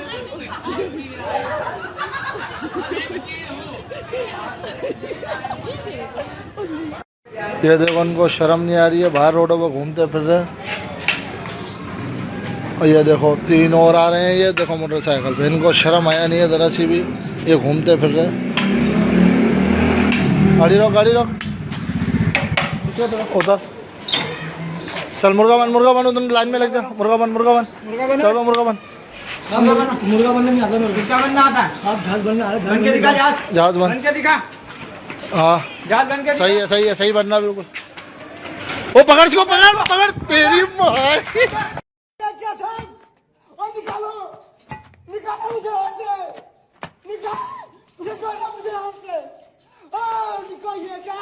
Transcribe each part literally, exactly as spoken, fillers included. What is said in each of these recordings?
ये देखो उनको शर्म नहीं आ रही है, बाहर रोडों पर घूमते फिर रहे। और ये देखो तीन और आ रहे हैं, ये देखो मोटरसाइकिल पे, इनको शर्म आया नहीं है जरा सी भी, ये घूमते फिर रहे। गाड़ी रोक गाड़ी रोक, उधर चल मुर्गा बन मुर्गा बन, उधर लाइन में लग जा, मुर्गा बन मुर्गा बन, चलो मुर्गा बन। मुर्गा बनने नहीं आता, मुर्गा बनना आता है। आप जहाज बनना है, बन के दिखा जहाज, जहाज बन बन के दिखा। हाँ जहाज बन के सही है सही है सही बनना बिल्कुल। वो पकड़ इसको, पकड़ पकड़ तेरी माँ। निकालो निकालो मुझे यहाँ से, निकाल निकालो मुझे यहाँ से, निकालिए क्या।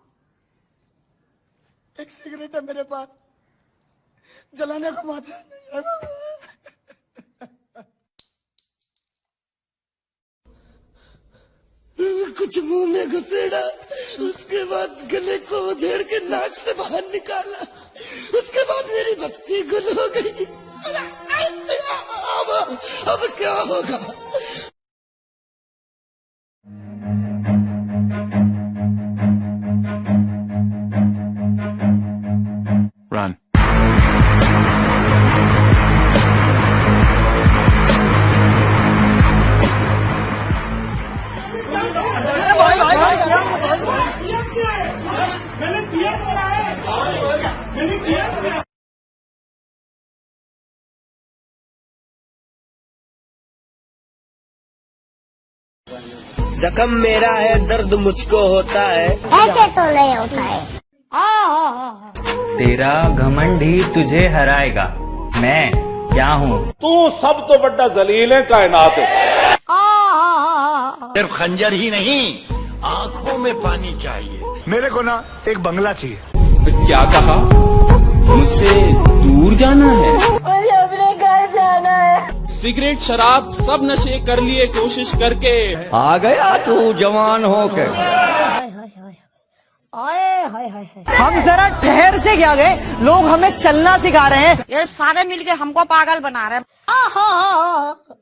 एक सिगरेट है मेरे पास, जलाने को माचा कुछ मुंह में घुसेड़ा, उसके बाद गले को उधेड़ के नाक से बाहर निकाला, उसके बाद मेरी बत्ती गुल हो गई। अब अब क्या होगा। Run. जख्म मेरा है, दर्द मुझको होता है, ऐसे तो नहीं होता है। तेरा घमंड ही तुझे हराएगा, मैं क्या हूँ। तू सब तो बड़ा जलील है कायनात है। सिर्फ खंजर ही नहीं, आंखों में पानी चाहिए। मेरे को ना एक बंगला चाहिए। क्या कहा? मुझसे दूर जाना है, मुझे अपने घर जाना है। सिगरेट शराब सब नशे कर लिए कोशिश करके आ गया तू जवान होके। हम जरा ठहर से क्या गए, लोग हमें चलना सिखा रहे हैं। ये सारे मिलके हमको पागल बना रहे हैं।